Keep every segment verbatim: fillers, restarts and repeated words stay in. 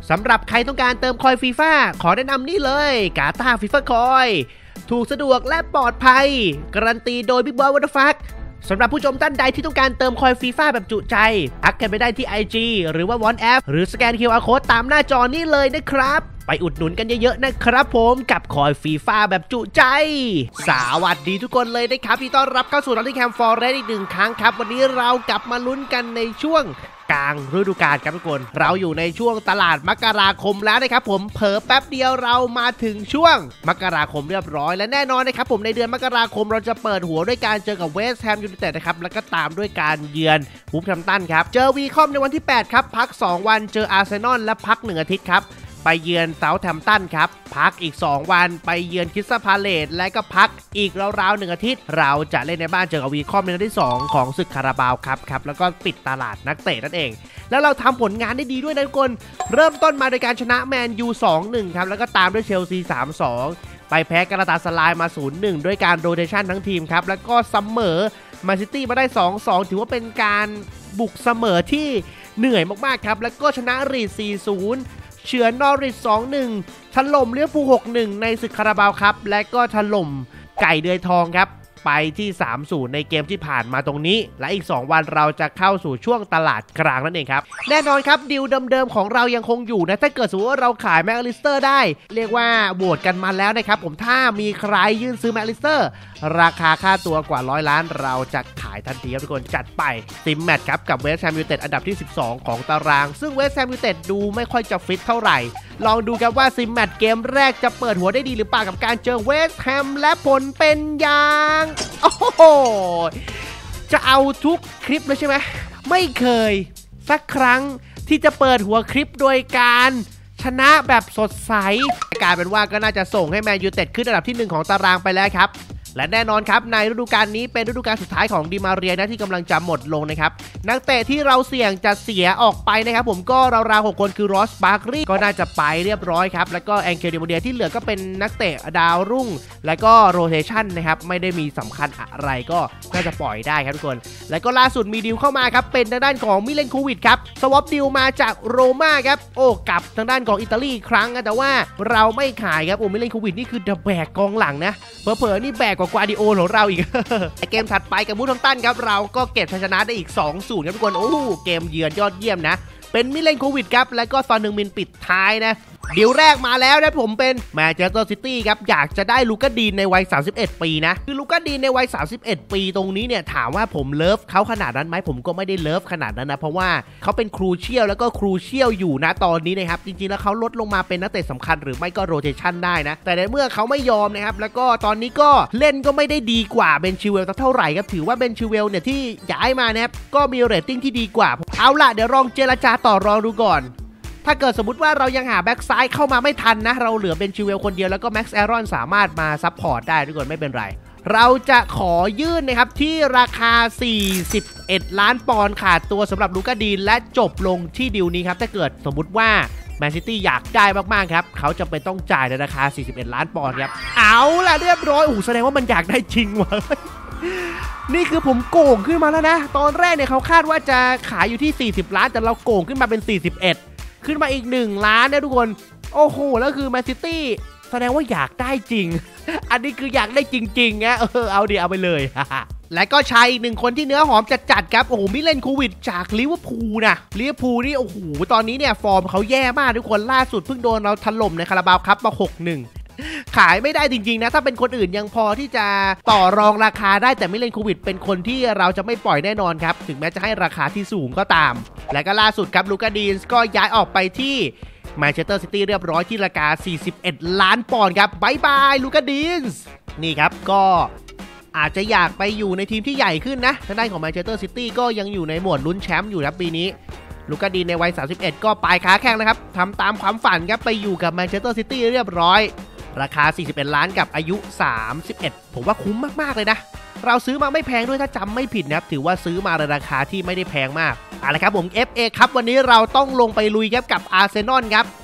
สำหรับใครต้องการเติมคอยฟีฟ่าขอแนะนำนี่เลยกาตาฟีฟ่าคอยถูกสะดวกและปลอดภัยการันตีโดยบิ๊กบอยวัตฟักสำหรับผู้ชมท่านใดที่ต้องการเติมคอยฟีฟ่าแบบจุใจทักกันไปได้ที่ ไอ จี หรือว่าวอนแอปหรือสแกน คิว อาร์ Code ตามหน้าจอนี้เลยนะครับไปอุดหนุนกันเยอะๆนะครับผมกับคอยฟีฟ่าแบบจุใจสวัสดีทุกคนเลยนะครับที่ต้อนรับเข้าสู่ Nottingham Forest อีกหนึ่งครั้งครับวันนี้เรากลับมาลุ้นกันในช่วงกลางฤดูกาลครับทุกคนเราอยู่ในช่วงตลาดมกราคมแล้วนะครับผมเผลอแป๊บเดียวเรามาถึงช่วงมกราคมเรียบร้อยและแน่นอนนะครับผมในเดือนมกราคมเราจะเปิดหัวด้วยการเจอกับเวสต์แฮมยูไนเต็ดนะครับแล้วก็ตามด้วยการเยือนวูฟแฮมป์ตันครับเจอวีคอมในวันที่แปดครับพักสองวันเจออาร์เซนอลและพักหนึ่งอาทิตย์ครับไปเยือนเซาท์แฮมป์ตันครับพักอีกสองวันไปเยือนคริสตัลพาเลซและก็พักอีกราวๆหนึ่งอาทิตย์เราจะเล่นในบ้านเจอกับวีคอมในนัดที่สองของศึกคาราบาวครับครับแล้วก็ปิดตลาดนักเตะนั่นเองแล้วเราทำผลงานได้ดีด้วยนะทุกคนเริ่มต้นมาโดยการชนะแมนยู สองหนึ่ง ครับแล้วก็ตามด้วยเชลซี สามสอง ไปแพ้กาลาตาสลายมา ศูนย์หนึ่ง ด้วยการโรเทชันทั้งทีมครับแล้วก็เสมอแมนซิตี้มาได้ สองสอง ถือว่าเป็นการบุกเสมอที่เหนื่อยมากๆครับแล้วก็ชนะรีด สี่ศูนย์เฉือนนอริท สองหนึ่ง ถล่มลิเวอร์พูล หกหนึ่ง ในศึกคาราบาวครับและก็ถล่มไก่เดือยทองครับไปที่ สามศูนย์ ในเกมที่ผ่านมาตรงนี้และอีกสองวันเราจะเข้าสู่ช่วงตลาดกลางนั่นเองครับแน่นอนครับดีลเดิมๆของเรายังคงอยู่นะถ้าเกิดสมมติว่าเราขายแม็กอลิสเตอร์ได้เรียกว่าโหวตกันมาแล้วนะครับผมถ้ามีใครยื่นซื้อแม็กอลิสเตอร์ราคาค่าตัวกว่าร้อยล้านเราจะขายทันทีครับทุกคนจัดไปซิมแมตช์ครับกับเวสต์แฮมยูไนเต็ดอันดับที่สิบสองของตารางซึ่งเวสต์แฮมยูไนเต็ดดูไม่ค่อยจะฟิตเท่าไหร่ลองดูครับว่าซิมแมตช์เกมแรกจะเปิดหัวได้ดีหรือเปล่ากับการเจอเวสต์แฮมและผลเป็นอย่างโอ้โหจะเอาทุกคลิปเลยใช่ไหมไม่เคยสักครั้งที่จะเปิดหัวคลิปโดยการชนะแบบสดใสกลายเป็นว่าก็น่าจะส่งให้แมนยูไนเต็ดขึ้นอันดับที่หนึ่งของตารางไปแล้วครับและแน่นอนครับในฤดูกาลนี้เป็นฤดูกาลสุดท้ายของดิมาเรียนะที่กำลังจะหมดลงนะครับนักเตะที่เราเสี่ยงจะเสียออกไปนะครับผมก็ราวๆหกคนคือรอสบาร์กรีก็น่าจะไปเรียบร้อยครับแล้วก็แองเกล ดิโมเดียที่เหลือก็เป็นนักเตะดาวรุ่งแล้วก็โรเทชันนะครับไม่ได้มีสำคัญอะไรก็น่าจะปล่อยได้ครับทุกคนแล้วก็ล่าสุดมีดีลเข้ามาครับเป็นทางด้านของมิเลนโควิดครับสวอปดีลมาจากโรม่าครับโอ้กับทางด้านของอิตาลีครั้งแต่ว่าเราไม่ขายครับโอ้มิเลนโควิดนี่คือแบกกองหลังนะเผลอๆนี่แบกกว่ากวาดิโอของเราอีก เกมถัดไปกับวูฟแฮมป์ตันครับเราก็เก็บชัยชนะได้อีก สองศูนย์ ครับทุกคนโอ้เกมเยือนยอดเยี่ยมนะเป็นมิเลนโควิดครับแล้วก็ซอนนึงมินปิดท้ายนะดีลแรกมาแล้วนะผมเป็นแมนเชสเตอร์ซิตี้ครับอยากจะได้ลูก้าดีนในวัยสามสิบเอ็ดปีนะคือลูก้าดีนในวัยสามสิบเอ็ดปีตรงนี้เนี่ยถามว่าผมเลิฟเขาขนาดนั้นไหมผมก็ไม่ได้เลิฟขนาดนั้นนะเพราะว่าเขาเป็นครูเชียลแล้วก็ครูเชียลอยู่นะตอนนี้นะครับจริงๆแล้วเขาลดลงมาเป็นนักเตะสำคัญหรือไม่ก็โรเทชันได้นะแต่ในเมื่อเขาไม่ยอมนะครับแล้วก็ตอนนี้ก็เล่นก็ไม่ได้ดีกว่าเบนชิเวลเท่าไหร่ครับถือว่าเบนชิเวลเนี่ยที่ย้ายมานะครับก็มีเรตติ้งที่ดีกว่าเอาล่ะเดี๋ยวลองเจรจาต่อรองดูก่อนถ้าเกิดสมมติว่าเรายังหาแบ็กซ้ายเข้ามาไม่ทันนะเราเหลือเบนชิเวลคนเดียวแล้วก็แม็กซ์แอรอนสามารถมาซัพพอร์ตได้ทุกคนไม่เป็นไรเราจะขอยื่นนะครับที่ราคาสี่สิบเอ็ดล้านปอนด์ขาดตัวสำหรับลูก้าดีนและจบลงที่ดีลนี้ครับถ้าเกิดสมมุติว่าแมนซิตี้อยากได้มากๆครับเขาจะเป็นต้องจ่ายในราคาสี่สิบเอ็ดล้านปอนด์ครับเอาล่ะเรียบร้อยโอ้แสดงว่ามันอยากได้จริงวะนี่คือผมโก่งขึ้นมาแล้วนะตอนแรกเนี่ยเขาคาดว่าจะขายอยู่ที่สี่สิบล้านแต่เราโก่งขึ้นมาเป็นสี่สิบเอ็ดขึ้นมาอีกหนึ่งล้านนะทุกคนโอ้โหแล้วคือแมนซิตี้แสดงว่าอยากได้จริงอันนี้คืออยากได้จริงๆนะเออเอาดิเอาไปเลย และก็ชายอีกหนึ่งคนที่เนื้อหอมจัดๆครับโอ้โหมิเลนโควิดจากลิเวอร์พูลนะลิเวอร์พูลนี่โอ้โหตอนนี้เนี่ยฟอร์มเขาแย่มากทุกคนล่าสุดเพิ่งโดนเราถล่มในคาราบาวคัพมา หกหนึ่ง ขายไม่ได้จริงๆนะถ้าเป็นคนอื่นยังพอที่จะต่อรองราคาได้แต่มิเลนโควิดเป็นคนที่เราจะไม่ปล่อยแน่นอนครับถึงแม้จะให้ราคาที่สูงก็ตามและก็ล่าสุดครับลูก้าดีนส์ก็ย้ายออกไปที่แมนเชสเตอร์ซิตี้เรียบร้อยที่ราคาสี่สิบเอ็ดล้านปอนด์ครับบายบายลูก้าดีนส์นี่ครับก็อาจจะอยากไปอยู่ในทีมที่ใหญ่ขึ้นนะทางด้านของแมนเชสเตอร์ซิตี้ก็ยังอยู่ในหมวดลุ้นแชมป์อยู่ครับปีนี้ลูก้าดีนในวัยสามสิบเอ็ดก็ปลายขาแข้งนะครับทำตามความฝันครับไปอยู่กับแมนเชสเตอร์ซิตี้เรียบร้อยราคาสี่สิบเอ็ดล้านกับอายุสามสิบเอ็ดผมว่าคุ้มมากๆเลยนะเราซื้อมาไม่แพงด้วยถ้าจำไม่ผิดนะครับถือว่าซื้อมาในราคาที่ไม่ได้แพงมากเอาละครับผม เอฟ เอ ครับวันนี้เราต้องลงไปลุยครับกับอาร์เซนอลครับ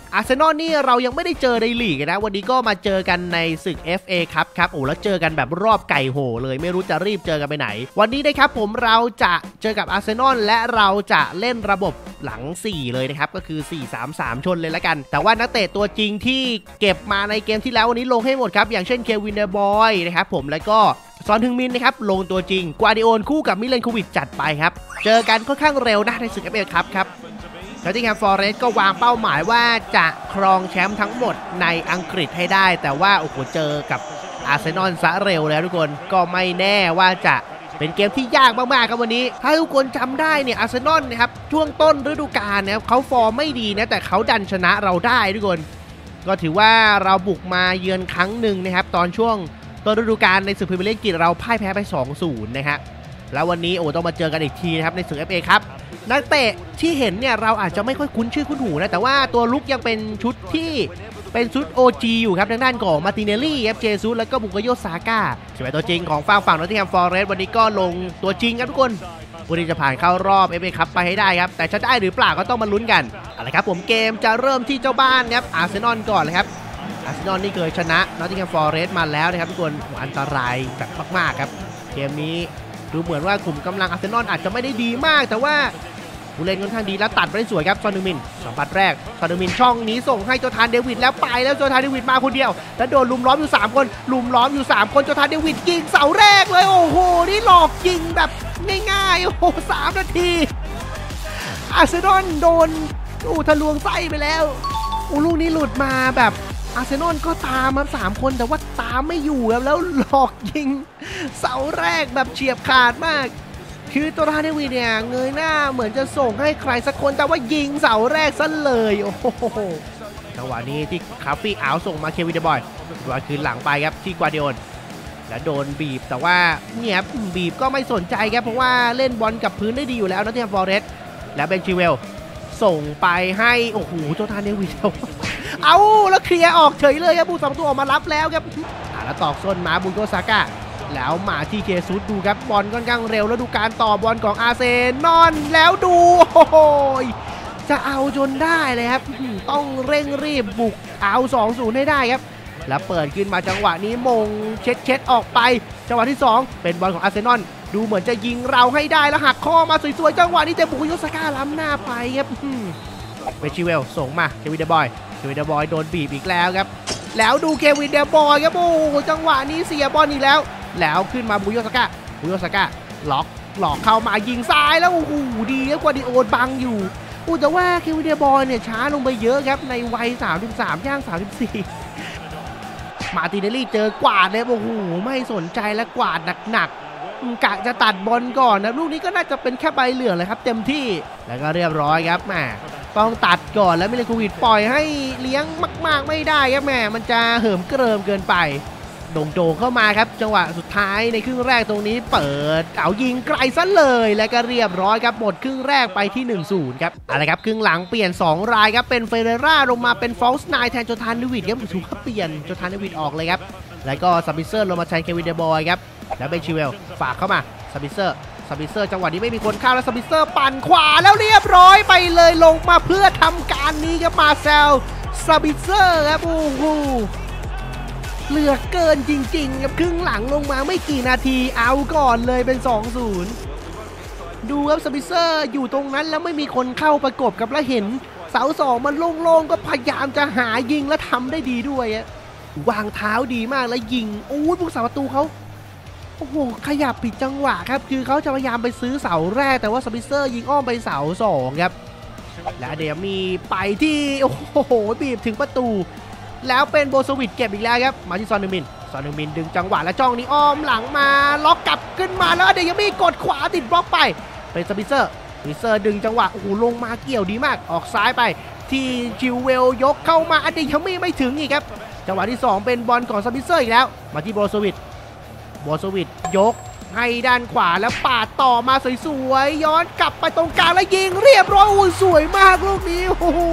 อาร์เซนอลนี่เรายังไม่ได้เจอในลีกนะวันนี้ก็มาเจอกันในศึก เอฟ เอ ครับครับโอ้แล้วเจอกันแบบรอบไก่โหเลยไม่รู้จะรีบเจอกันไปไหนวันนี้นะครับผมเราจะเจอกับอาร์เซนอลและเราจะเล่นระบบหลังสี่เลยนะครับก็คือ สี่ สาม สาม ชนเลยละกันแต่ว่านักเตะตัวจริงที่เก็บมาในเกมที่แล้ววันนี้ลงให้หมดครับอย่างเช่นเควินเดอร์บอยนะครับผมแล้วก็ซอนฮึงมินนะครับลงตัวจริงกวาดิโอนคู่กับมิเลนโควิชจัดไปครับเจอกันค่อนข้างเร็วนะในศึก เอฟ เอ ครับครับนอตติงแฮมฟอเรสต์ก็วางเป้าหมายว่าจะครองแชมป์ทั้งหมดในอังกฤษให้ได้แต่ว่าโอ้โหเจอกับอาร์เซนอลซะเร็วแล้วทุกคนก็ไม่แน่ว่าจะเป็นเกมที่ยากมากๆครับวันนี้ถ้าทุกคนจำได้เนี่ยอาร์เซนอลนะครับช่วงต้นฤดูกาลนะครับเขาฟอร์มไม่ดีนะแต่เขาดันชนะเราได้ทุกคนก็ถือว่าเราบุกมาเยือนครั้งหนึ่งนะครับตอนช่วงต้นฤดูกาลในศึกพรีเมียร์ลีกอังกฤษเราพ่ายแพ้ไป สองศูนย์ นะฮะแล้ววันนี้โอ้ต้องมาเจอกันอีกทีนะครับในศึก เอฟ เอ ครับนักเตะที่เห็นเนี่ยเราอาจจะไม่ค่อยคุ้นชื่อคุ้นหูนะแต่ว่าตัวลุกยังเป็นชุดที่เป็นชุด โอ จี อยู่ครับทางด้านของมาร์ติเนลลี่เอฟเจซุสแล้วก็บุกโยซาก้าใช่ไหมตัวจริงของฝั่งฝั่งนอตติงแฮมฟอเรสต์วันนี้ก็ลงตัวจริงครับทุกคนวันนี้จะผ่านเข้ารอบ เอฟ เอ ครับไปให้ได้ครับแต่จะได้หรือเปล่าก็ต้องมาลุ้นกันเอาละครับผมเกมจะเริ่มที่เจ้าบ้านครับอาร์เซนอลก่อนเลยครับอาร์เซนอลนี่เคยชนะนอตติงแฮมฟอเรสต์มาแล้วนะครับทุกคนอันตรายแบบมากๆครับเกมนี้ดูเหมือนว่ากลุ่มกำลังอาร์เซนอลอาจจะไม่ได้ดีมากแต่ว่าผู้เล่นค่อนข้างดีแล้วตัดไปได้สวยครับซอนฮึงมินสัมผัสแรกซอนฮึงมินช่องนี้ส่งให้โจทานเดวิดแล้วไปแล้วโจทานเดวิดมาคนเดียวแล้วโดนลุมล้อมอยู่สามคนลุมล้อมอยู่สามคนโจทานเดวิดยิงเสาแรกเลยโอ้โหนี่หลอกยิงแบบง่ายๆโอ้โหสามนาทีอาร์เซนอลโดนโอ้ทะลวงไส้ไปแล้วโอ้ลูกนี้หลุดมาแบบอาร์เซนอลก็ตามมาสามคนแต่ว่าตามไม่อยู่ครับแล้วหลอกยิงเสาแรกแบบเฉียบขาดมากคือตัวทานเดวิดเนี่ยเงยหน้าเหมือนจะส่งให้ใครสักคนแต่ว่ายิงเสาแรกซะเลยโอ้โหจังหวะนี้ที่คาฟี่อ้าวส่งมาเควินเดอร์บอยว่าคืนหลังไปครับที่กวาดิโอนและโดนบีบแต่ว่าเนี่ยบีบก็ไม่สนใจครับเพราะว่าเล่นบอลกับพื้นได้ดีอยู่แล้วนอตติงแฮมฟอเรสต์และเบนชิเวลส่งไปให้โอ้โหโจทานเดวิดเอาแล้วเคลียร์ออกเฉยเลยครับบูสองตัวออกมารับแล้วครับแล้วตอกส้นมาบุโกซาก้าแล้วมาที่เคซุสดูครับบอลค่อนข้างเร็วแล้วดูการต่อบอลของอาร์เซนอลแล้วดูโอ้โหจะเอาจนได้เลยครับต้องเร่งรีบบุกเอา สองศูนย์ ให้ได้ครับแล้วเปิดขึ้นมาจังหวะนี้มงเช็ดเช็ดออกไปจังหวะที่สองเป็นบอลของอาร์เซนอลดูเหมือนจะยิงเราให้ได้แล้วหักข้อมาสวยๆจังหวะนี้แต่บุกโยซาก้าล้ำหน้าไปครับเบชิเวลส่งมาเควินเดอร์บอยเควินเดอร์บอยโดนบีบอีกแล้วครับแล้วดูเควินเดอร์บอยครับโอ้จังหวะนี้เสียบอลอีกแล้วแล้วขึ้นมาบุโยซาก้าบุโยซาก้าล็อกหลอกเข้ามายิงซ้ายแล้วโอ้โหดีแล้วกว่าดิโอนบังอยู่อู้แต่ว่าเควินเดอร์บอยเนี่ยช้าลงไปเยอะครับในวัยสามสิบสามย่างสามสิบสี่มาร์ติเนลลี่เจอกวาดเลยโอ้โหไม่สนใจและกวาดหนักๆกะจะตัดบอลก่อนนะลูกนี้ก็น่าจะเป็นแค่ใบเหลืองเลยครับเต็มที่แล้วก็เรียบร้อยครับแหมต้องตัดก่อนแล้วมิเลนโควิชปล่อยให้เลี้ยงมากๆไม่ได้ครับแหมมันจะเหิมเกริมเกินไปโด่งๆเข้ามาครับจังหวะสุดท้ายในครึ่งแรกตรงนี้เปิดเอายิงไกลซะเลยและก็เรียบร้อยครับหมดครึ่งแรกไปที่ หนึ่งศูนย์ ครับอะไรครับครึ่งหลังเปลี่ยนสองรายครับเป็นเฟเรร่าลงมาเป็นฟอลส์ไนน์แทนโจทานเดวิดครับถือว่าเปลี่ยนโจทานเดวิดออกเลยครับแล้วก็ซับบิเซอร์ลงมาแทนเควินเดอร์บอยครับแล้วเบนชิเวลฝากเข้ามาซับบิเซอร์ซับบิเซอร์จังหวะนี้ไม่มีคนเข้าแล้วซับบิเซอร์ปั่นขวาแล้วเรียบร้อยไปเลยลงมาเพื่อทำการนี้ครับมาเซลซับบิเซอร์ครับโอ้โหเหลือเกินจริงๆครับครึ่งหลังลงมาไม่กี่นาทีเอาก่อนเลยเป็น สองศูนย์ ดูครับซับบิเซอร์อยู่ตรงนั้นแล้วไม่มีคนเข้าประกบกับแล้วเห็นเสาสองมันโล่งๆก็พยายามจะหายิงและทำได้ดีด้วยวางเท้าดีมากแล้วยิงโอ้ยพวกเสาประตูเขาโอ้โหขยับผิดจังหวะครับคือเขาจะพยายามไปซื้อเสาแรกแต่ว่าซับบิเซอร์ยิงอ้อมไปเสาสองครับและเดี๋ยวมีไปที่โอ้โหบีบถึงประตูแล้วเป็นโบสวิตเก็บอีกแล้วครับมาที่ซอนนึงมินซอนนึงมินดึงจังหวะและจ้องนี้อ้อมหลังมาล็อกกลับขึ้นมาแล้วเดี๋ยวยังมีกดขวาติดบล็อกไปเป็นซับบิเซอร์ซับบิเซอร์ดึงจังหวะโอ้โหลงมาเกี่ยวดีมากออกซ้ายไปที่จิวเวลยกเข้ามาเดี๋ยวยังไม่ถึงอีกครับจังหวะที่สองเป็นบอลของซับบิเซอร์อีกแล้วมาที่โบสวิตโบสวิตยกให้ด้านขวาแล้วปาดต่อมาสวยๆย้อนกลับไปตรงกลางแล้วยิงเรียบร้อยอุ้ยสวยมากลูกนี้โอ้โห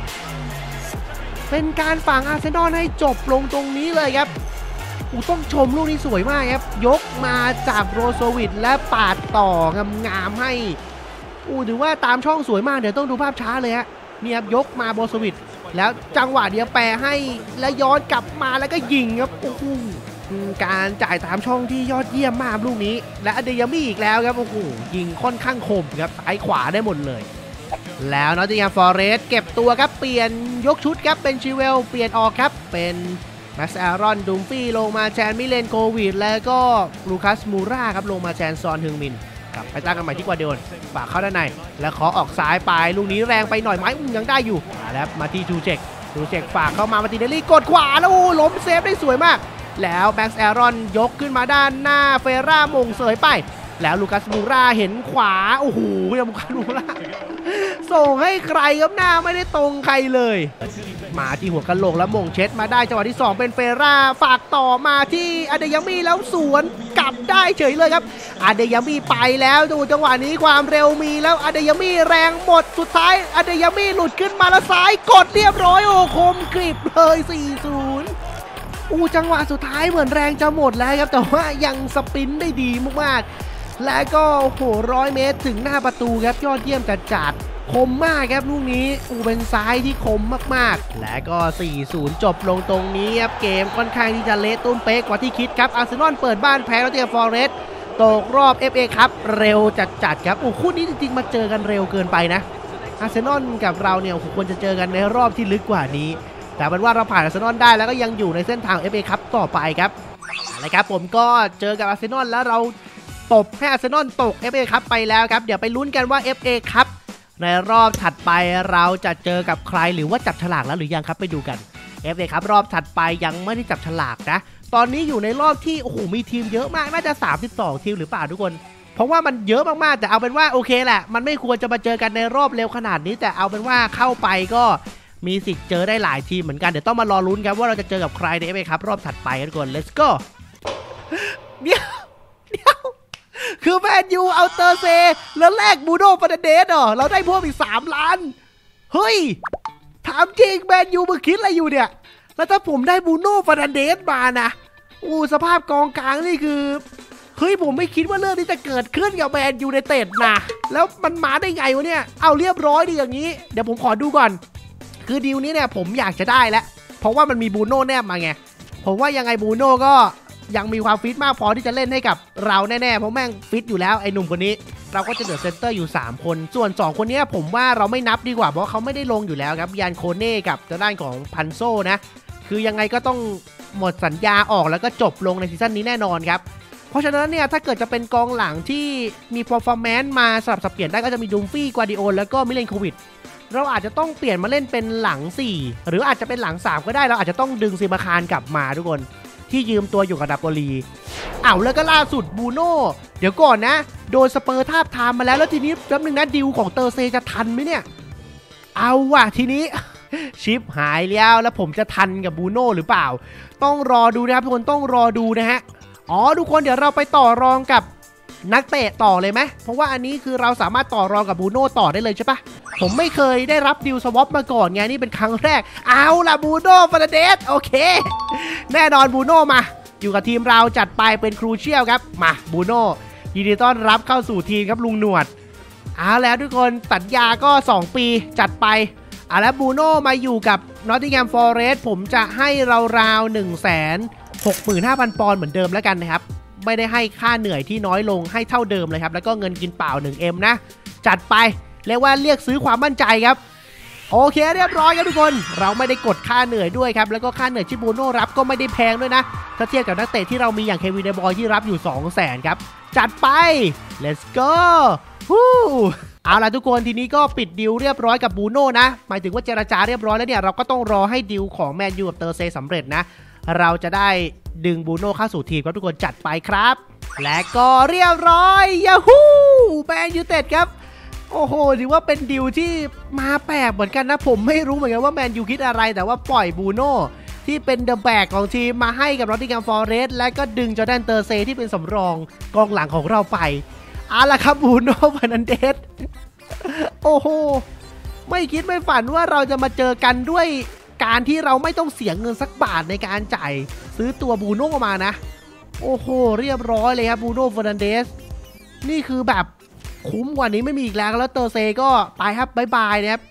เป็นการฝังอาร์เซนอลให้จบลงตรงนี้เลยครับอู้ต้องชมลูกนี้สวยมากครับยกมาจากโบสวิตและปาดต่องามๆให้อู้ถือว่าตามช่องสวยมากเดี๋ยวต้องดูภาพช้าเลยฮะนี่ครับยกมาโบสวิตแล้วจังหวะเดียวแปรให้แล้วย้อนกลับมาแล้วก็ยิงครับโอ้โหการจ่ายตามช่องที่ยอดเยี่ยมมากลูกนี้และอเดยามี่อีกแล้วครับโอ้โหยิงค่อนข้างคมครับซ้ายขวาได้หมดเลยแล้วนอตติงแฮมฟอเรสต์เก็บตัวครับเปลี่ยนยกชุดครับเป็นชิเวลเปลี่ยนออกครับเป็นแม็กซ์แอรอนดุมฟี่ลงมาแทนมิเลนโควิดแล้วก็ลูคัสมูราครับลงมาแทนซอนฮึงมินกลับไปตั้งกันใหม่ที่กวาเดโอนฝากเข้าด้านในแล้วขอออกซ้ายไปลูกนี้แรงไปหน่อยไหมยังได้อยู่แล้วมาที่ทูเจกทูเจกฝากเข้ามามาติเดลี่กดขวาแล้วล้มเซฟได้สวยมากแล้วแม็กซ์แอรอนยกขึ้นมาด้านหน้าเฟร่ามงเสยไปแล้วลูคัสมูราเห็นขวาโอ้โหลูคัสมูราส่งให้ใครครับหน้าไม่ได้ตรงใครเลยมาที่หัวกะโหลกแล้วมงเช็ดมาได้จังหวะที่สองเป็นเฟร่าฝากต่อมาที่อเดยามี่แล้วสวนกลับได้เฉยเลยครับอเดยามี่ไปแล้วดูจังหวะนี้ความเร็วมีแล้วอเดยามี่แรงหมดสุดท้ายอเดยามี่หลุดขึ้นมาแล้วซ้ายกดเรียบร้อยโอ้คมกริบเลย สี่ศูนย์ อู้จังหวะสุดท้ายเหมือนแรงจะหมดแล้วครับแต่ว่ายังสปรินต์ได้ดีมากๆและก็โอ้โหร้อยเมตรถึงหน้าประตูครับยอดเยี่ยมจัดจัดคมมากครับลูกนี้อู้เป็นซ้ายที่คมมากๆและก็ สี่ศูนย์ จบลงตรงนี้ครับเกมค่อนข้างที่จะเละตุ้มเป๊กกว่าที่คิดครับอาร์เซนอลเปิดบ้านแพ้นอตติงแฮมฟอเรสต์ตกรอบ เอฟ เอ ครับเร็วจัดๆครับอู้คู่นี้จริงๆมาเจอกันเร็วเกินไปนะอาร์เซนอลกับเราเนี่ยควรจะเจอกันในรอบที่ลึกกว่านี้แต่เป็นว่าเราผ่านอาร์เซนอลได้แล้วก็ยังอยู่ในเส้นทาง เอฟ เอ ครับต่อไปครับอะไรครับผมก็เจอกับอาร์เซนอลแล้วเราตบให้อาร์เซนอลตก เอฟ เอ ครับไปแล้วครับเดี๋ยวไปลุ้นกันว่า เอฟ เอ ครับในรอบถัดไปเราจะเจอกับใครหรือว่าจับฉลากแล้วหรือยังครับไปดูกัน เอฟ เอ ครับรอบถัดไปยังไม่ได้จับฉลากนะตอนนี้อยู่ในรอบที่โอ้โหมีทีมเยอะมากน่าจะสามสิบสองทีมหรือเปล่าทุกคนเพราะว่ามันเยอะมากๆแต่เอาเป็นว่าโอเคแหละมันไม่ควรจะมาเจอกันในรอบเร็วขนาดนี้แต่เอาเป็นว่าเข้าไปก็มีสิทธิ์เจอได้หลายทีมเหมือนกันเดี๋ยวต้องมารอลุ้นครับว่าเราจะเจอกับใครใน เอฟ เอ ครับรอบถัดไปทุกคน let's go เดี๋ยวเดี๋ยวคือแมนยูเอาเตอร์เซแล้วแลกบูโน่ฟาร์นันเดสเหรอเราได้เพิ่มอีกสามล้านเฮ้ยถามจริงแมนยูมึงคิดอะไรอยู่เนี่ยแล้วถ้าผมได้บูโน่ฟาร์นันเดสมานะอู้สภาพกองกลางนี่คือเฮ้ยผมไม่คิดว่าเรื่องนี้จะเกิดขึ้นกับแมนยูในเตดนะแล้วมันมาได้ไงวะเนี่ยเอาเรียบร้อยดีอย่างนี้เดี๋ยวผมขอดูก่อนคือดีลนี้เนี่ยผมอยากจะได้แล้วเพราะว่ามันมีบูโน่แนบมาไงผมว่ายังไงบูโน่ก็ยังมีความฟิตมากพอที่จะเล่นให้กับเราแน่ๆเพราะแม่งฟิตอยู่แล้วไอ้หนุ่มคนนี้เราก็จะเหลือเซนเตอร์อยู่สามคนส่วนสองคนนี้ผมว่าเราไม่นับดีกว่าเพราะเขาไม่ได้ลงอยู่แล้วครับยานโคเน่กับทางด้านของพันโซนะคือยังไงก็ต้องหมดสัญญาออกแล้วก็จบลงในซีซั่นนี้แน่นอนครับเพราะฉะนั้นเนี่ยถ้าเกิดจะเป็นกองหลังที่มีเพอร์ฟอร์แมนซ์มาสลับสับเปลี่ยนได้ก็จะมีดุมฟี่กวาดิโอแล้วก็มิเลนโควิดเราอาจจะต้องเปลี่ยนมาเล่นเป็นหลังสี่หรืออาจจะเป็นหลังสามก็ได้เราอาจจะต้องดึงซิมาคารกลับมาทุกคนที่ยืมตัวอยู่กับนาโปลีอ้าวแล้วก็ล่าสุดบูโน่เดี๋ยวก่อนนะโดนสเปอร์ทาบทามมาแล้วแล้วทีนี้แป๊บนึงนะดิวของเตอร์เซจะทันไหมเนี่ยเอาว่ะทีนี้ ชิปหายแล้วแล้วผมจะทันกับบูโน่หรือเปล่าต้องรอดูนะครับทุกคนต้องรอดูนะฮะอ๋อทุกคนเดี๋ยวเราไปต่อรองกับนักเตะต่อเลยไหมเพราะว่าอันนี้คือเราสามารถต่อรองกับบูโน่ต่อได้เลยใช่ปะผมไม่เคยได้รับดิวสวอปมาก่อนไงนี่เป็นครั้งแรกเอาล่ะบูโน่ฟาร์นันเดสโอเคแน่นอนบูโน่มาอยู่กับทีมเราจัดไปเป็นครูเชียลครับมาบูโน่ยินดีต้อนรับเข้าสู่ทีมครับลุงหนวดเอาแล้วทุกคนสัญญาก็สองปีจัดไปเอาแล้วบูโน่มาอยู่กับนอตติงแฮมฟอเรสต์ผมจะให้ราวๆ หนึ่งแสนหกหมื่นห้าพัน ปอนด์เหมือนเดิมแล้วกันนะครับไม่ได้ให้ค่าเหนื่อยที่น้อยลงให้เท่าเดิมเลยครับแล้วก็เงินกินเปล่า หนึ่งเอ็ม นะจัดไปเรียกว่าเรียกซื้อความมั่นใจครับโอเคเรียบร้อยครับทุกคนเราไม่ได้กดค่าเหนื่อยด้วยครับแล้วก็ค่าเหนื่อยที่บูโน่รับก็ไม่ได้แพงด้วยนะถ้าเทียบกับนักเตะที่เรามีอย่างเควินเดบอยที่รับอยู่ สองแสน ครับจัดไป let's go ฮู้เอาล่ะทุกคนทีนี้ก็ปิดดิวเรียบร้อยกับบูโน่นะหมายถึงว่าเจรจาเรียบร้อยแล้วเนี่ยเราก็ต้องรอให้ดิวของแมนยูกับเตอร์เซสำเร็จนะเราจะได้ดึงบูโน่เข้าสู่ทีมครับทุกคนจัดไปครับและก็เรียบร้อยยาฮูแมนยูเต็ดครับโอ้โหถือว่าเป็นดิวที่มาแปลกเหมือนกันนะผมไม่รู้เหมือนกันว่าแมนยูคิดอะไรแต่ว่าปล่อยบูโน่ที่เป็นเดอะแบกของทีมมาให้กับนอตติงแฮมฟอเรสต์และก็ดึงจอร์แดนเตอร์เซที่เป็นสำรองกองหลังของเราไปเอาล่ะครับบูโน่ฟาร์นันเดสโอ้โหไม่คิดไม่ฝันว่าเราจะมาเจอกันด้วยการที่เราไม่ต้องเสียเงินสักบาทในการจ่ายซื้อตัวบูโน่มานะโอ้โหเรียบร้อยเลยครับบูโน่ฟาร์นันเดสนี่คือแบบคุ้มกว่านี้ไม่มีอีกแล้วแล้วเตอร์เซก็ไปครับบายบายนะครับ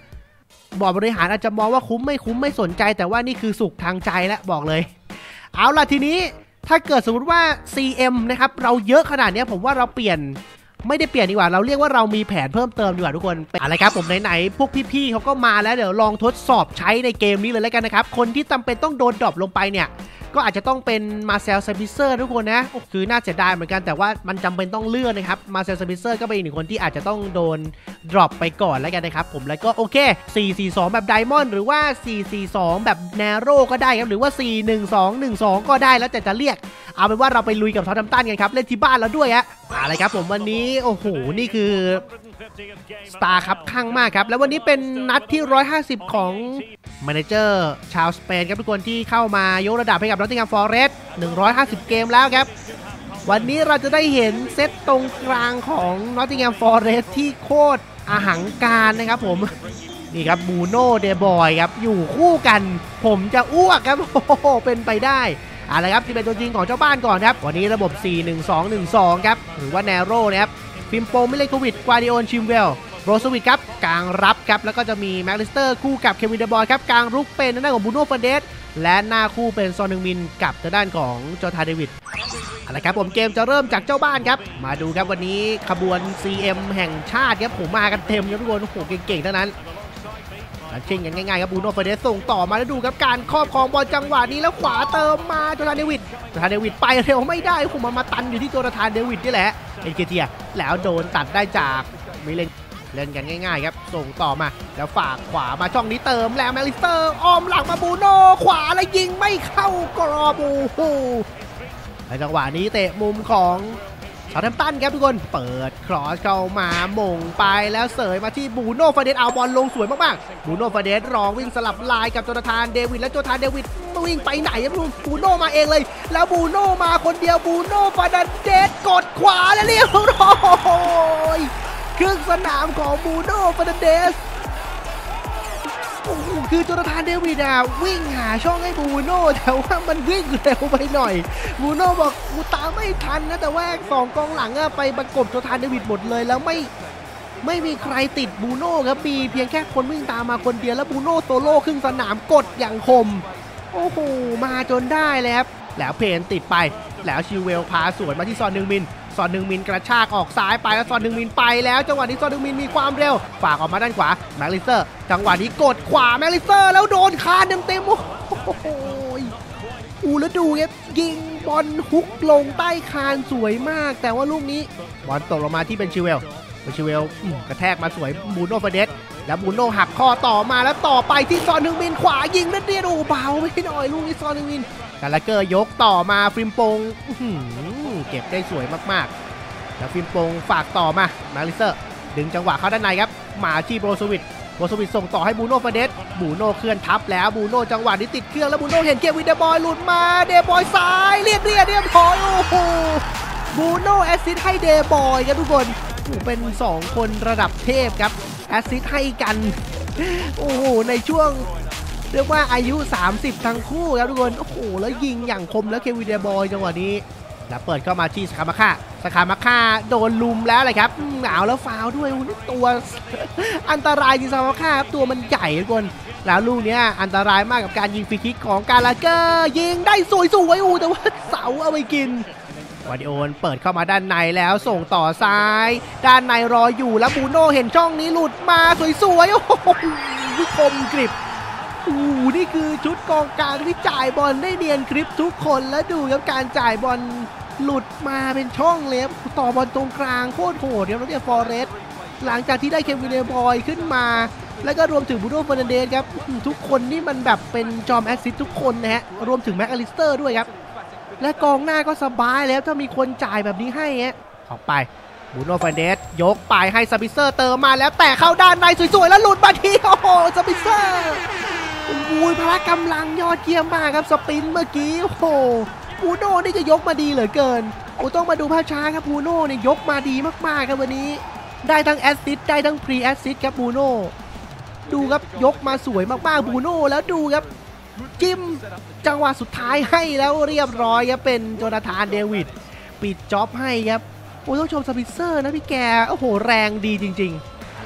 บอร์ดบริหารอาจจะมองว่าคุ้มไม่คุ้มไม่สนใจแต่ว่านี่คือสุขทางใจแล้วบอกเลยเอาล่ะทีนี้ถ้าเกิดสมมติว่า ซี เอ็ม นะครับเราเยอะขนาดนี้ผมว่าเราเปลี่ยนไม่ได้เปลี่ยนดีกว่าเราเรียกว่าเรามีแผนเพิ่มเติมดีกว่าทุกคนอะไรครับผมไหนๆพวกพี่ๆเขาก็มาแล้วเดี๋ยวลองทดสอบใช้ในเกมนี้เลยแล้วกันนะครับคนที่จำเป็นต้องโดนดรอปลงไปเนี่ยก็อาจจะต้องเป็นมาเซล ซาบิเซอร์ทุกคนนะคือน่าเสียดายเหมือนกันแต่ว่ามันจำเป็นต้องเลื่อนนะครับมาเซล ซาบิเซอร์ก็เป็นอีกหนึ่งคนที่อาจจะต้องโดนดรอปไปก่อนแล้วกันนะครับผมแล้วก็โอเคสี่ สี่ สอง แบบไดมอนด์หรือว่าสี่ สี่ สอง แบบแนโร่ก็ได้ครับหรือว่าสี่ หนึ่ง สอง หนึ่ง สองก็ได้แล้วแต่จะเรียกเอาเป็นว่าเราไปลุยกับทอตแฮมป์ตันกันครับเล่นที่บ้านแล้วด้วยฮะอะไรครับผมวันนี้โอ้โหนี่คือสตาร์ครับข้างมากครับแล้ววันนี้เป็นนัดที่หนึ่งร้อยห้าสิบของแมเนเจอร์ชาวสเปนครับทุกคนที่เข้ามายกระดับให้กับนอตติงแฮมฟอเรสต์หนึ่งร้อยห้าสิบเกมแล้วครับวันนี้เราจะได้เห็นเซตตรงกลางของนอตติงแฮมฟอเรสต์ที่โคตรอาหังการนะครับผมนี่ครับบูโน่เดบอยครับอยู่คู่กันผมจะอ้วกครับโอ้โหเป็นไปได้อะไรครับที่เป็นตัวจริงของเจ้าบ้านก่อนครับวันนี้ระบบ สี่ หนึ่ง สอง หนึ่ง สอง ครับหรือว่าแนโร่นะครับฟิมโปมิเลโควิดกวาดิโอนชิมเวลโรสวิทครับกลางรับครับแล้วก็จะมีแม็กลิสเตอร์คู่กับเควินเดบอยครับกลางรุกเป็นทางด้านของบูโน่ฟาเดสและหน้าคู่เป็นซอนนึงมินกับทางด้านของจอร์ธาเดวิดอะไรครับผมเกมจะเริ่มจากเจ้าบ้านครับมาดูครับวันนี้ขบวน ซี เอ็ม แห่งชาติครับผมมากันเต็มครับทุกคนโอ้โหเก่งๆทั้งนั้นเช่นกันง่ายๆครับบูโน่ฟาเดสส่งต่อมาแล้วดูครับการครอบครองบอลจังหวะนี้แล้วขวาเติมมาจอร์ธานเดวิดจอร์ธานเดวิดไปเร็วไม่ได้ผมมามาตันอยู่ที่จอร์ธานเดวิดนี่แหละเอ็นเกเทียแล้วโดนตัดได้จากมิเลนเล่นกันง่ายๆครับส่งต่อมาแล้วฝากขวามาช่องนี้เติมแล้วแมลิสเตอร์อ้อมหลังมาบูโน่ขวาแล้วยิงไม่เข้ากรอบโอ้โหในจังหวะนี้เตะมุมของเซาท์แฮมป์ตันครับทุกคนเปิดครอสเข้ามาหม่งไปแล้วเสยมาที่บูโน่ฟาเดสเอาบอลลงสวยมากๆบูโน่ฟาเดสรองวิ่งสลับลายกับจอร์ธานเดวิดและจอร์ธานเดวิดวิ่งไปไหนครับบูโน่มาเองเลยแล้วบูโน่มาคนเดียวบูโน่ฟาเดสกดขวาแล้วเรียบร้อยครึ่งสนามของบูโน่ฟาเดสโอ้โหคือจอร์ธานเดวิดอะวิ่งหาช่องให้บูโน่แต่ว่ามันวิ่งเร็วไปหน่อยบูโน่บอกกูตามไม่ทันนะแต่ว่าสองกองหลังอะไปประกบจอร์ธานเดวิดหมดเลยแล้วไม่ไม่มีใครติดบูโน่ครับมีเพียงแค่คนวิ่งตามมาคนเดียวแล้วบูโน่โซโล่ครึ่งสนามกดอย่างคมโอ้โหมาจนได้เลยครับแล้วเพนติดไปแล้วชิวเวลพาสวนมาที่ซอนนึงมินซอนนึงมินกระชากออกซ้ายไปแล้วซอนนึงมินไปแล้วจังหวะนี้ซอนนึงมินมีความเร็วฝากออกมาด้านขวาแมคลิสเตอร์จังหวะนี้กดขวาแมคลิสเตอร์แล้วโดนคานเต็มๆโอ้โหอูแล้วดูครับยิงบอลฮุกลงใต้คานสวยมากแต่ว่าลูกนี้บอลตกลงมาที่เป็นชิวเวลเป็นชิวเวลกระแทกมาสวยบูโน่ฟาเดสแล้วบูโน่หักข้อต่อมาแล้วต่อไปที่ซอนนึงมินขวายิงเดียวโอ้เบาไม่หน่อยลูกนี้ซอนนึงมินกาลาเกอร์ยกต่อมาฟิมปงเก็บได้สวยมากๆแล้วฟิมปงฝากต่อมามาลิเซอร์ดึงจังหวะเข้าด้านในครับมาที่โบรสวิทโบรสวิทส่งต่อให้บูโน่ฟาเดสบูโน่เคลื่อนทับแล้วบูโน่จังหวะนี้ติดเครื่องแล้วบูโน่เห็นเกมวินเดบอยหลุดมาเดบอยซ้ายเรียกเรียกเรียบร้อยโอ้โหบูโน่แอสซิสต์ให้เดบอยครับทุกคนเป็นสองคนระดับเทพครับแอสซิสต์ให้กันโอ้โหในช่วงเรียกว่าอายุสามสิบทั้งคู่ครับทุกคนโอ้โหแล้วยิงอย่างคมแล้วเควินเดบอยจังหวะนี้แล้วเปิดเข้ามาที่สคามาค่าสคามาค่าโดนลุมแล้วเลยครับหนาวแล้วฟาวด้วยตัวอันตรายจริงสคามาค่าตัวมันใหญ่ทุกคนแล้วลูกนี้อันตรายมากกับการยิงฟรีคิกของกาลาเกอร์ยิงได้สวยๆอูแต่ว่าเสาเอาไปกินวาดิโอนเปิดเข้ามาด้านในแล้วส่งต่อซ้ายด้านในรออยู่แล้วบูโน่เห็นช่องนี้หลุดมาสวยๆโอ้โหคมกริบโอ้โหนี่คือชุดกองกลางที่จ่ายบอลได้เนียนคลิปทุกคนแล้วดูครับการจ่ายบอลหลุดมาเป็นช่องเลยต่อบอลตรงกลางโคตรโหดครับแล้วเนี่ยฟอเรสต์หลังจากที่ได้เควินเดบอยขึ้นมาแล้วก็รวมถึงบูโน่ฟาร์นันเดสครับทุกคนนี่มันแบบเป็นจอมแอสซิสต์ทุกคนนะฮะรวมถึงแม็กอลิสเตอร์ด้วยครับและกองหน้าก็สบายแล้วถ้ามีคนจ่ายแบบนี้ให้ฮะออกไปบูโน่ฟาร์นันเดสยกไปให้ซาบิเซอร์เติมมาแล้วแต่เข้าด้านในสวยๆแล้วหลุดมาทีโอ้โหซาบิเซอร์อุ้ยพละกำลังยอดเยี่ยมมากครับสปินเมื่อกี้โอ้โหบูโน่นี่จะยกมาดีเหลือเกินโอ้ต้องมาดูภาพช้าครับบูโน่เนี่ยยกมาดีมากๆครับวันนี้ได้ทั้งแอสซิสต์ได้ทั้งพรีแอสซิสต์ครับบูโน่ดูครับยกมาสวยมากๆบูโน่แล้วดูครับจิ้มจังหวะสุดท้ายให้แล้วเรียบร้อยครับเป็นโจนาธานเดวิดปิดจ็อบให้ครับโอ้ต้องชมสปิเซอร์นะพี่แกโอ้โหแรงดีจริงๆอะไร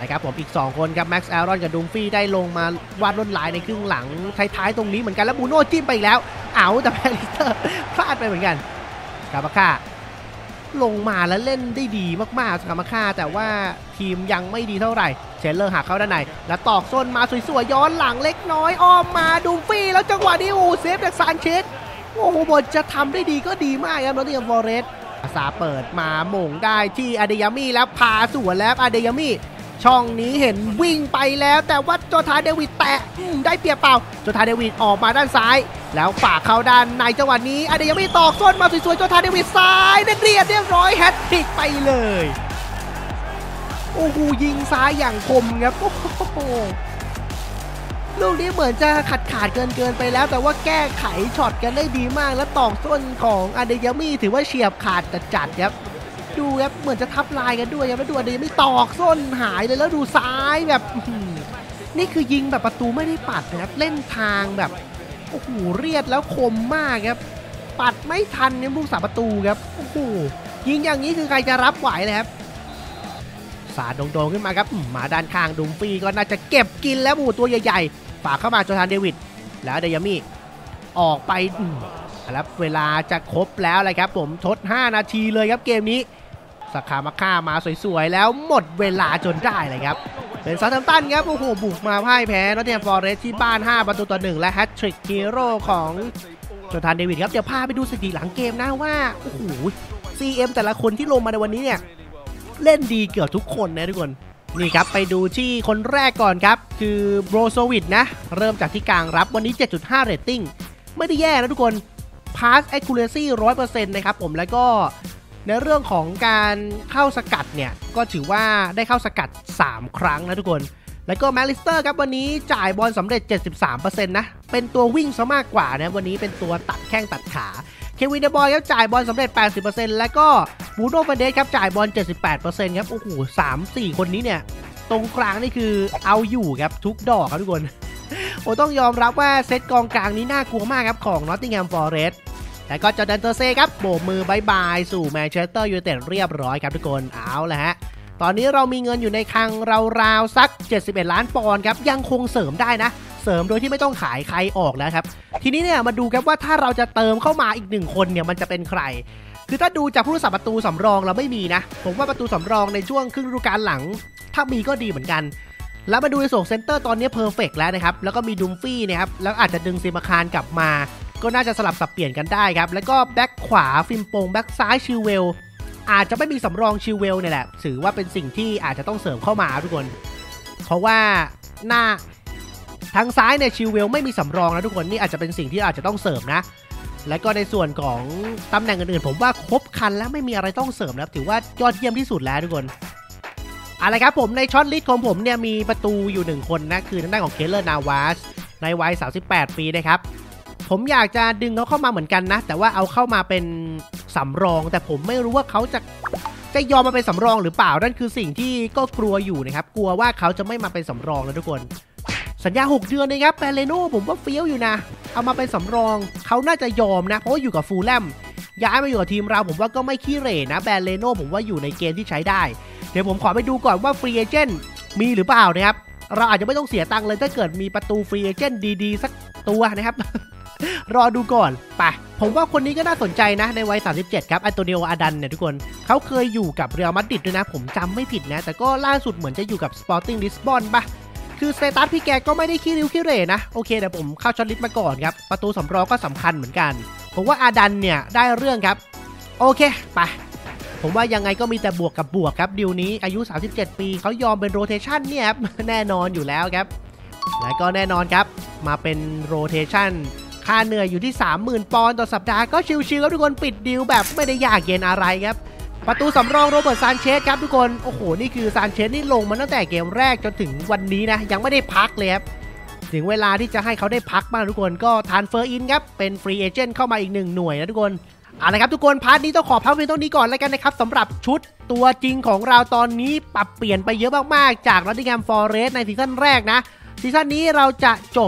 นะครับผมอีกสองคนครับแม็กซ์แอรอนกับดูมฟี่ได้ลงมาวาดลวดลายในครึ่งหลังท้ายๆตรงนี้เหมือนกันแล้วบูโน่จิ้มไปอีกแล้วเอาแต่แมลิสเตอร์พลาดไปเหมือนกันกาบาค่าลงมาแล้วเล่นได้ดีมากๆกาบาค่าแต่ว่าทีมยังไม่ดีเท่าไหร่เชลเลอร์หักเข้าด้านในแล้วตอกส้นมาสวยๆย้อนหลังเล็กน้อยอ้อมมาดูมฟี่แล้วจังหวะนี้โอ้เซฟจากซานเชสโอ้โหบทจะทำได้ดีก็ดีมากครับนอตติงแฮมฟอเรสต์ซาเปิดมาหม่งได้ที่อาเดยามี่แล้วพาสวนแล้วอาเดยามี่ช่องนี้เห็นวิ่งไปแล้วแต่ว่าโจทาเดวิดแตะได้เปรียบเปล่าโจทาเดวิดออกมาด้านซ้ายแล้วฝากเข้าด้านในจังหวะนี้อาเดยามี่ตอกส้นมาสวยๆโจทาเดวิดซ้ายเรียบเรียบร้อยแฮตทริกไปเลยโอ้โหยิงซ้ายอย่างคมครับโอ้โหลูกนี้เหมือนจะขาดขาดเกินเกินไปแล้วแต่ว่าแก้ไขช็อตกันได้ดีมากแล้วตอกส้นของอาเดยามี่ถือว่าเฉียบขาดจัดๆครับดูครับเหมือนจะทับลายกันด้วยครับแล้วดูอาเดยามี่ตอกส้นหายเลยแล้วดูซ้ายแบบนี่คือยิงแบบประตูไม่ได้ปัดนะครับเล่นทางแบบโอ้โหเรียดแล้วคมมากครับปัดไม่ทันเนี่ยลูกสาประตูครับโอ้โหยิงอย่างนี้คือใครจะรับไหวเลยครับสาดโด่งๆขึ้นมาครับมาด้านข้างดุมฟรีก็น่าจะเก็บกินแล้วหมูตัวใหญ่ๆฝากเข้ามาโจทานเดวิดแล้วเดยามี่ออกไปแล้วเวลาจะครบแล้วเลยครับผมทดห้านาทีเลยครับเกมนี้สคามาค่ามาสวยๆแล้วหมดเวลาจนได้เลยครับเป็นซาทัมตันครับโอ้โหบุกมาพ่ายแพ้นอตติงแฮมฟอเรสต์ที่บ้านห้าประตูต่อหนึ่งและแฮตทริกฮีโร่ของโจทานเดวิดครับเดี๋ยวพาไปดูสถิติหลังเกมนะว่าโอ้โห ซี เอ็ม แต่ละคนที่ลงมาในวันนี้เนี่ยเล่นดีเกือบทุกคนนะทุกคนนี่ครับไปดูที่คนแรกก่อนครับคือโบรโซวิดนะเริ่มจากที่กลางรับวันนี้ เจ็ดจุดห้า เรตติ้งไม่ได้แย่นะทุกคน Pass Accuracy ร้อยเปอร์เซ็นต์ นะครับผมแล้วก็ในเรื่องของการเข้าสกัดเนี่ยก็ถือว่าได้เข้าสกัดสามครั้งนะทุกคนแล้วก็แมลิสเตอร์ครับวันนี้จ่ายบอลสำเร็จ เจ็ดสิบสามเปอร์เซ็นต์ นะเป็นตัววิ่งซะมากกว่านะวันนี้เป็นตัวตัดแข้งตัดขาเควินเดบอยครับจ่ายบอลสำเร็จ แปดสิบเปอร์เซ็นต์ แล้วก็บูโน่ เฟร์นันเดสครับจ่ายบอล เจ็ดสิบแปดเปอร์เซ็นต์ ครับโอ้โห สาม สี่ คนนี้เนี่ยตรงกลางนี่คือเอาอยู่ครับทุกดอกครับทุกคนโอ้ต้องยอมรับว่าเซตกองกลางนี้น่ากลัวมากครับของนอตติงแฮมฟอเรสต์แต่ก็จอร์แดนเตอร์เซ่ครับโบกมือบายบายสู่แมนเชสเตอร์ยูไนเต็ดเรียบร้อยครับทุกคนเอาละฮะตอนนี้เรามีเงินอยู่ในคลังราวๆสักเจ็ดสิบเอ็ดล้านปอนด์ครับยังคงเสริมได้นะเสริมโดยที่ไม่ต้องขายใครออกแล้วครับทีนี้เนี่ยมาดูครับว่าถ้าเราจะเติมเข้ามาอีกหนึ่งคนเนี่ยมันจะเป็นใครคือถ้าดูจากผู้รักษาประตูสำรองเราไม่มีนะผมว่าประตูสำรองในช่วงครึ่งฤดูกาลหลังถ้ามีก็ดีเหมือนกันแล้วมาดูในส่วนเซนเตอร์ตอนนี้เพอร์เฟกต์แล้วนะครับแล้วก็มีดุมฟี่นะครับแล้วอาจจะดึงซิมาคารกลับมาก็น่าจะสลับสับเปลี่ยนกันได้ครับแล้วก็แบ็คขวาฟิมโปงแบ็คซ้ายชิลเวลอาจจะไม่มีสำรองชิลเวลเนี่ยแหละถือว่าเป็นสิ่งที่อาจจะต้องเสริมเข้ามาทุกคนเพราะว่าหน้าทางซ้ายเนี่ยชิลเวลไม่มีสำรองนะทุกคนนี่อาจจะเป็นสิ่งที่อาจจะต้องเสริมนะและก็ในส่วนของตำแหน่งอื่นๆผมว่าครบคันแล้วไม่มีอะไรต้องเสริมแล้วถือว่ายอดเยี่ยมที่สุดแล้วทุกคนอะไรครับผมในช็อตลิสต์ของผมเนี่ยมีประตูอยู่หนึ่งคนนะคือทางด้านของเคเลอร์นาวาสในวัยสามสิบแปดปีนะครับผมอยากจะดึงเขาเข้ามาเหมือนกันนะแต่ว่าเอาเข้ามาเป็นสำรองแต่ผมไม่รู้ว่าเขาจะจะยอมมาเป็นสำรองหรือเปล่านั่นคือสิ่งที่ก็กลัวอยู่นะครับกลัวว่าเขาจะไม่มาเป็นสำรองนะทุกคนสัญญาหกเดือนนะครับแปเลโน่ผมว่าเฟี้ยวอยู่นะเอามาเป็นสำรองเขาน่าจะยอมนะเพราะว่าอยู่กับฟูลแลมย้ายมาอยู่กับทีมเราผมว่าก็ไม่ขี้เหร่นะแบรเลโน่ผมว่าอยู่ในเกณฑ์ที่ใช้ได้เดี๋ยวผมขอไปดูก่อนว่าฟรีเอเจนต์มีหรือเปล่านะครับเราอาจจะไม่ต้องเสียตังค์เลยถ้าเกิดมีประตูฟรีเอเจนต์ดีๆสักตัวนะครับ รอดูก่อนไปผมว่าคนนี้ก็น่าสนใจนะในวัยสามสิบเจ็ดครับอันโตนิโออาดันเนี่ยทุกคนเขาเคยอยู่กับเรอัลมาดริดด้วยนะผมจำไม่ผิดนะแต่ก็ล่าสุดเหมือนจะอยู่กับสปอร์ติ้งลิสบอนปะคือสเตตัสพี่แกก็ไม่ได้ขี้ริ้วขี้เหร่นะโอเคแต่ผมเข้าช็อตลิสต์มาก่อนครับประตูสำรองก็สำคัญเหมือนกันผมว่าอาดันเนี่ยได้เรื่องครับโอเคไปผมว่ายังไงก็มีแต่บวกกับบวกครับดิวนี้อายุสามสิบเจ็ดปีเขายอมเป็นโรเทชันเนี่ยครับแน่นอนอยู่แล้วครับและก็แน่นอนครับมาเป็นโรเทชันค่าเหนื่อยอยู่ที่ สามหมื่น ปอนด์ต่อสัปดาห์ก็ชิลๆครับทุกคนปิดดีลแบบไม่ได้ยากเย็นอะไรครับประตูสำรองโรเบิร์ตซานเชสครับทุกคนโอ้โหนี่คือซานเชสนี่ลงมาตั้งแต่เกมแรกจนถึงวันนี้นะยังไม่ได้พักเลยครับถึงเวลาที่จะให้เขาได้พักบ้างทุกคนก็ทรานสเฟอร์อินครับเป็นฟรีเอเจนต์เข้ามาอีกหนึ่งหน่วยนะทุกคนเอาละครับทุกคนพาร์ทนี้ต้องขอพักเพียงเท่านี้ก่อนแล้วกันนะครับสำหรับชุดตัวจริงของเราตอนนี้ปรับเปลี่ยนไปเยอะมากๆจากนอตติงแฮมฟอเรสต์ในซีซั่นแรกนะซีซั่นนี้เราจะจบ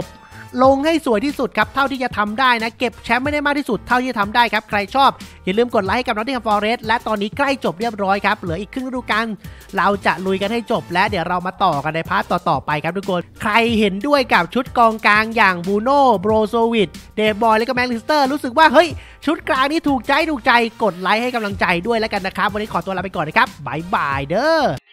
ลงให้สวยที่สุดครับเท่าที่จะทำได้นะเก็บแชมป์ไม่ได้มากที่สุดเท่าที่จะทำได้ครับใครชอบอย่าลืมกดไลค์ให้กับนอตติงแฮมฟอเรสต์และตอนนี้ใกล้จบเรียบร้อยครับเหลืออีกครึ่งฤดูกาลเราจะลุยกันให้จบและเดี๋ยวเรามาต่อกันในพาร์ทต่อๆไปครับทุกคนใครเห็นด้วยกับชุดกองกลางอย่างบูโน่โบรโซวิชเดฟบอยและก็แม็กลิสเตอร์รู้สึกว่าเฮ้ยชุดกลางนี้ถูกใจถูกใจกดไลค์ให้กำลังใจด้วยแล้วกันนะครับวันนี้ขอตัวลาไปก่อนนะครับบ๊ายบายเด้อ